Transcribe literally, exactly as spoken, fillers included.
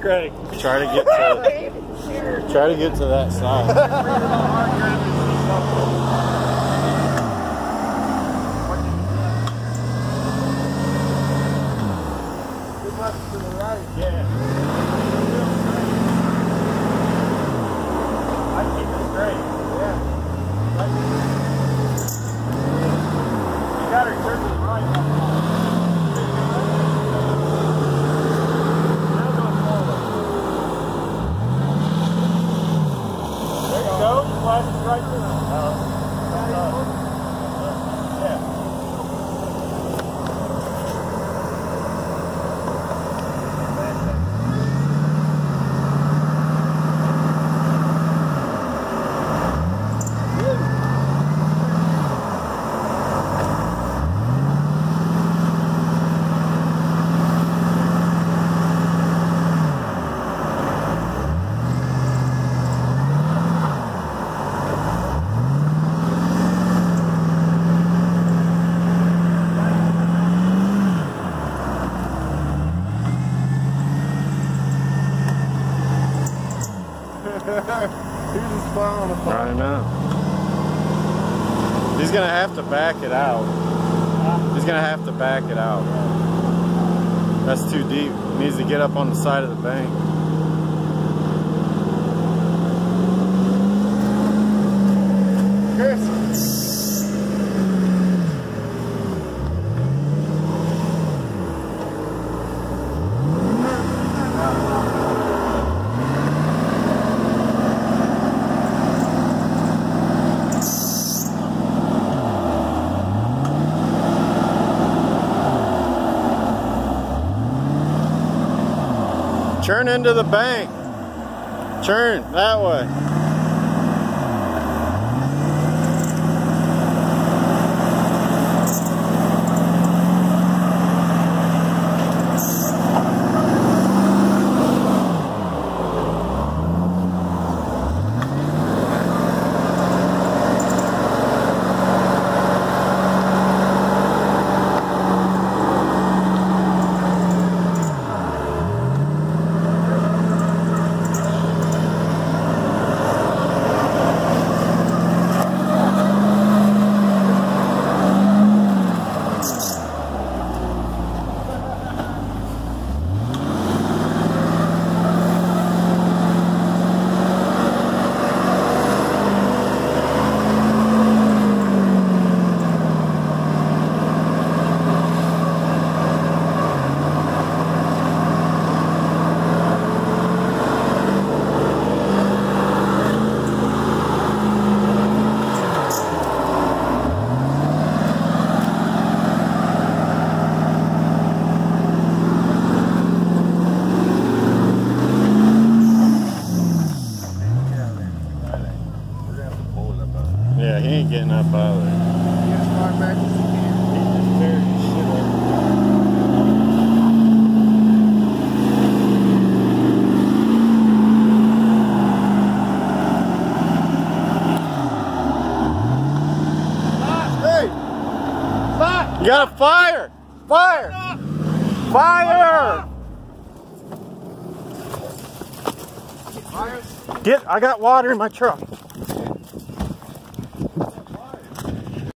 Craig. Try to get to try to get to that side. Too much to the right. Yeah. I keep it straight. Yeah. You gotta turn to the right. Flash is right through. Uh, uh, yeah. He's just flying on the phone. I know. He's gonna have to back it out. He's gonna have to back it out. That's too deep. He needs to get up on the side of the bank. Chris. Turn into the bank. Turn that way. Yeah, he ain't getting up out of there. You gotta start back as you can. He just tearing his shit up. Hey! Stop! You gotta fire! Fire! Fire! Fire! Get, I got water in my truck.